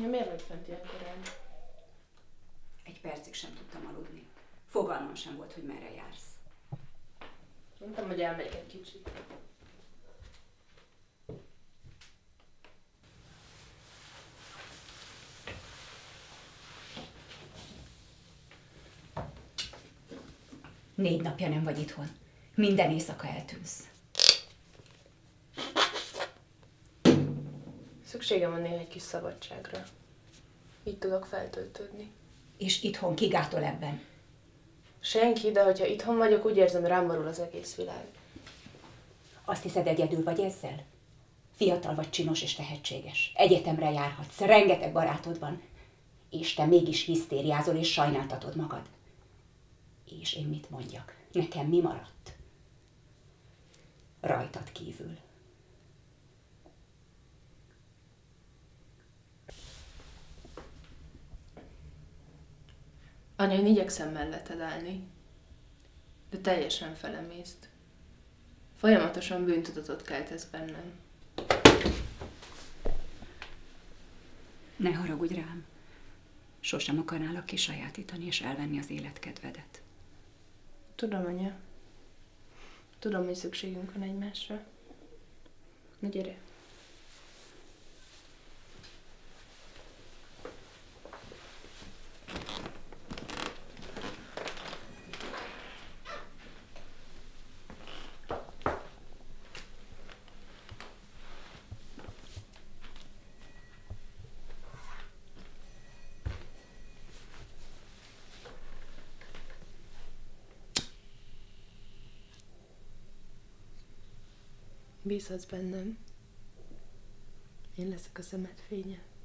Anya, miért vagy fent ilyen korán? Egy percig sem tudtam aludni. Fogalmam sem volt, hogy merre jársz. Mondtam, hogy elmegyek egy kicsit. Négy napja nem vagy itthon. Minden éjszaka eltűnsz. Szükségem van néha egy kis szabadságra. Így tudok feltöltődni. És itthon ki gátol ebben? Senki, de hogyha itthon vagyok, úgy érzem, rám borul az egész világ. Azt hiszed, egyedül vagy ezzel? Fiatal vagy, csinos és tehetséges. Egyetemre járhatsz, rengeteg barátod van. És te mégis hisztériázol és sajnáltatod magad. És én mit mondjak? Nekem mi maradt? Rajtad kívül. Anya, én igyekszem melletted állni, de teljesen felemészt. Folyamatosan bűntudatot keltesz bennem. Ne haragudj rám. Sosem akarnálak kisajátítani és elvenni az életkedvedet. Tudom, anya. Tudom, hogy szükségünk van egymásra. Na gyere. Bízhatsz bennem. Én leszek a szemed fénye.